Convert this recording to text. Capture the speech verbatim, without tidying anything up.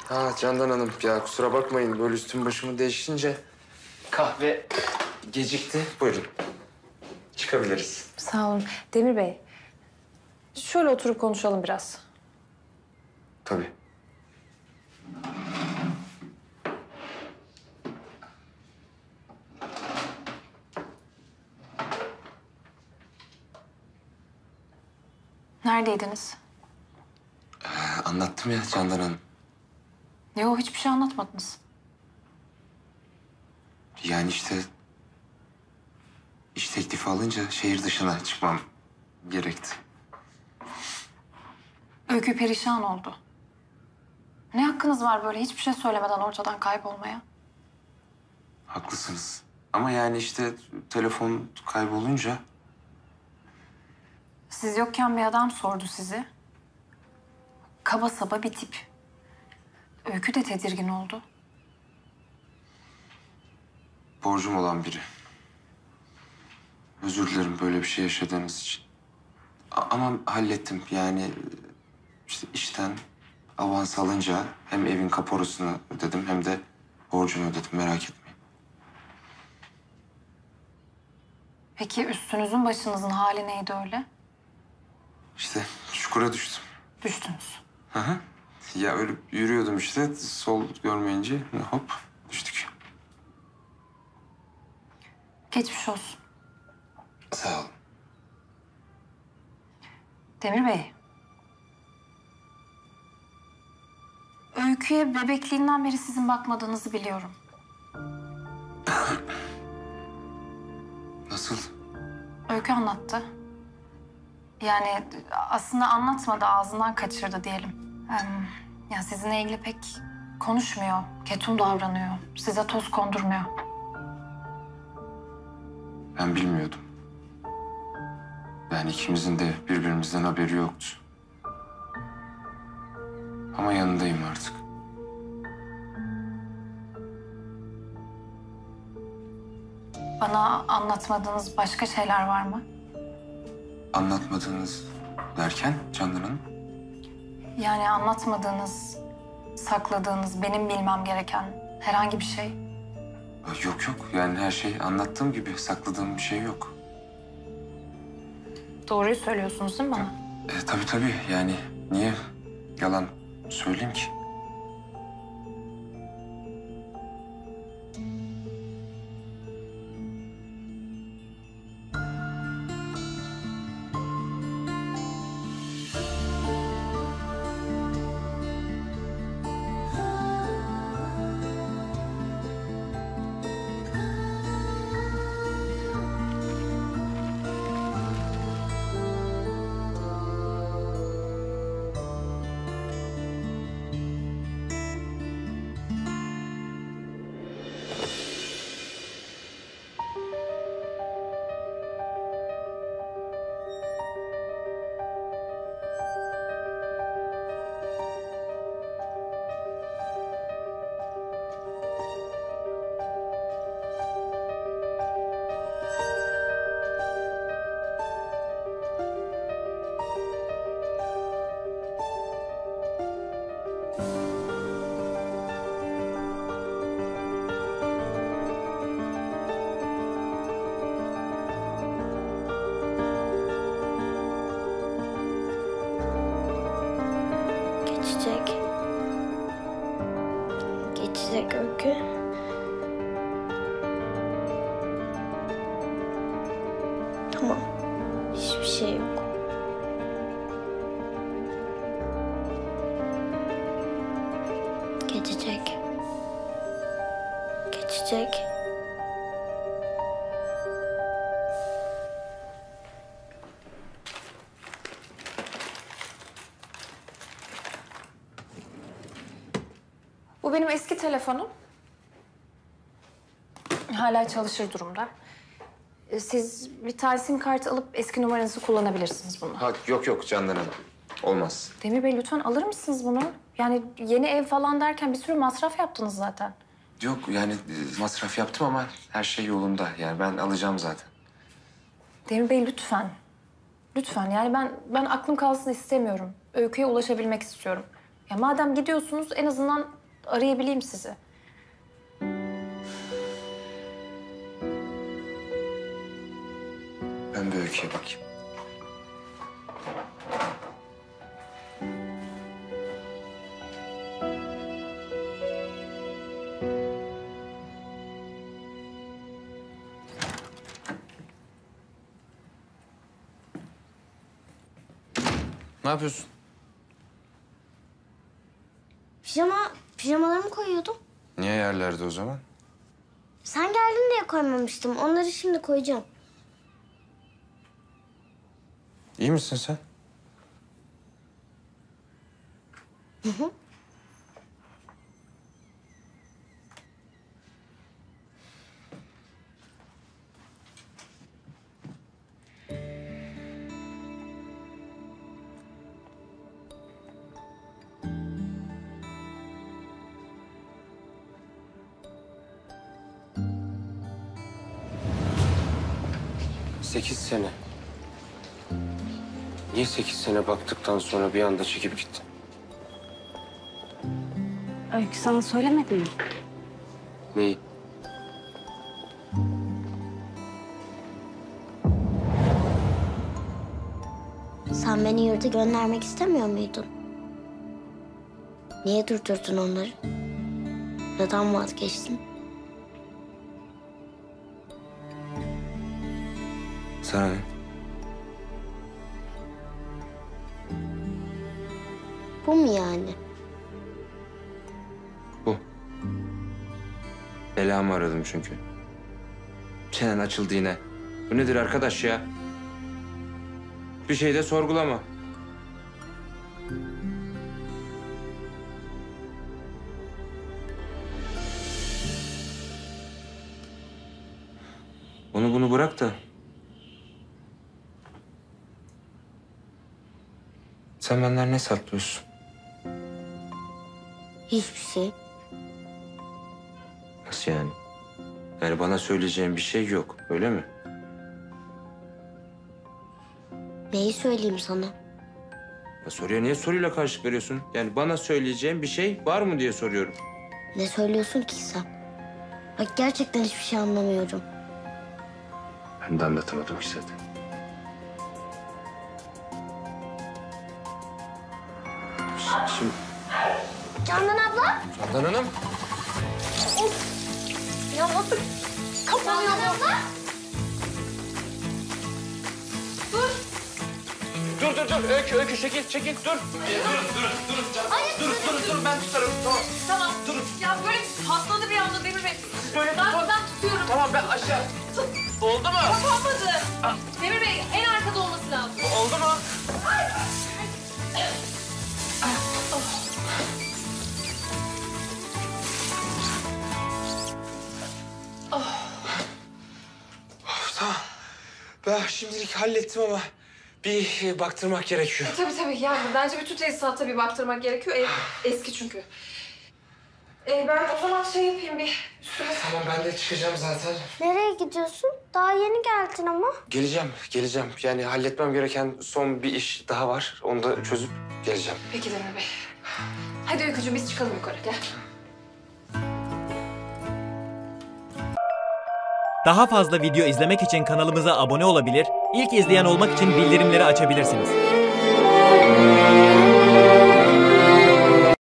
Ha Candan Hanım, ya kusura bakmayın böyle üstüm başımı değişince kahve gecikti. Buyurun. Çıkabiliriz. Sağ olun. Demir Bey, şöyle oturup konuşalım biraz. Tabii. Neredeydiniz? Ee, anlattım ya Candan Hanım. Yok, hiçbir şey anlatmadınız. Yani işte iş teklifi alınca şehir dışına çıkmam gerekti. Öykü perişan oldu. Ne hakkınız var böyle hiçbir şey söylemeden ortadan kaybolmaya? Haklısınız. Ama yani işte telefon kaybolunca... Siz yokken bir adam sordu sizi. Kaba saba bir tip. Öykü de tedirgin oldu. Borcum olan biri. Özür dilerim böyle bir şey yaşadığınız için. A- ama hallettim yani işte işten avans alınca hem evin kaporasını ödedim hem de borcumu ödedim, merak etmeyin. Peki üstünüzün başınızın hali neydi öyle? İşte çukura düştüm. Düştünüz. Hı hı. Ya öyle yürüyordum işte sol görmeyince hop düştük. Geçmiş olsun. Sağ olun. Demir Bey. Öykü'ye bebekliğinden beri sizin bakmadığınızı biliyorum. Nasıl? Öykü anlattı. Yani aslında anlatmadı, ağzından kaçırdı diyelim. Em, ya sizinle ilgili pek konuşmuyor, ketum davranıyor. Size toz kondurmuyor. Ben bilmiyordum. Yani ikimizin de birbirimizden haberi yoktu. Ama yanındayım artık. Bana anlatmadığınız başka şeyler var mı? Anlatmadığınız derken Candan Hanım? Yani anlatmadığınız, sakladığınız, benim bilmem gereken herhangi bir şey. Yok yok, yani her şey anlattığım gibi, sakladığım bir şey yok. Doğruyu söylüyorsunuz değil mi bana? E, tabii tabii, yani niye yalan söyleyeyim ki? Geçecek. Geçecek Öykü. Tamam. Hiçbir şey yok. Geçecek. Geçecek. Bu benim eski telefonum. Hala çalışır durumda. Ee, Siz bir tane sim kart alıp eski numaranızı kullanabilirsiniz bununla. Ha, yok yok Candan Hanım, olmaz. Demir Bey lütfen alır mısınız bunu? Yani yeni ev falan derken bir sürü masraf yaptınız zaten. Yok yani e, masraf yaptım ama her şey yolunda. Yani ben alacağım zaten. Demir Bey lütfen. Lütfen yani ben ben aklım kalsın istemiyorum. Öykü'ye ulaşabilmek istiyorum. Ya madem gidiyorsunuz en azından arayabileyim sizi. Ben bir Öykü'ye bakayım. Ne yapıyorsun? Pijama, pijamalarımı koyuyordum. Niye yerlerde o zaman? Sen geldin diye koymamıştım. Onları şimdi koyacağım. İyi misin sen? Hı hı. Sekiz sene. Niye sekiz sene baktıktan sonra bir anda çekip gittin? Öykü sana söylemedi mi? Neyi? Sen beni yurda göndermek istemiyor muydun? Niye durdurdun onları? Neden vazgeçtin? Sana ne? Bu mu yani? Bu. Belamı aradım çünkü. Çenen açıldı yine. Bu nedir arkadaş ya? Bir şey de sorgulama. Onu bunu bırak da. Sen benden ne saklıyorsun? Hiçbir şey. Nasıl yani? Yani bana söyleyeceğin bir şey yok, öyle mi? Neyi söyleyeyim sana? Ya soruya niye soruyla karşılık veriyorsun? Yani bana söyleyeceğin bir şey var mı diye soruyorum. Ne söylüyorsun ki sen? Bak gerçekten hiçbir şey anlamıyorum. Ben de anlatamadım ki zaten. Ş- Şimdi Candan abla. Candan Hanım. Ya nasıl kapanıyor bu? Dur dur dur. Öykü öykü çekil çekil dur. Dur dur dur canım. Dur dur dur ben tutarım. Tamam. Tamam. Durun. Ya böyle patladı bir anda Demir Bey. Böyle Ben, tut. ben tutuyorum. Tamam ben aşağı. Oldu mu? Kapanmadı. Demir Bey en arkada olması lazım. Oldu mu? Tamam. Ben şimdilik hallettim ama bir e, baktırmak gerekiyor. Tabii tabii yani bence bütün tesisata bir baktırmak gerekiyor. Ev eski çünkü. Ee, ben o zaman şey yapayım bir üstüme. Tamam ben de çıkacağım zaten. Nereye gidiyorsun? Daha yeni geldin ama. Geleceğim, geleceğim. Yani halletmem gereken son bir iş daha var. Onu da çözüp geleceğim. Peki Demir Bey. Hadi Öykücüğüm biz çıkalım yukarı gel. Daha fazla video izlemek için kanalımıza abone olabilir, ilk izleyen olmak için bildirimleri açabilirsiniz.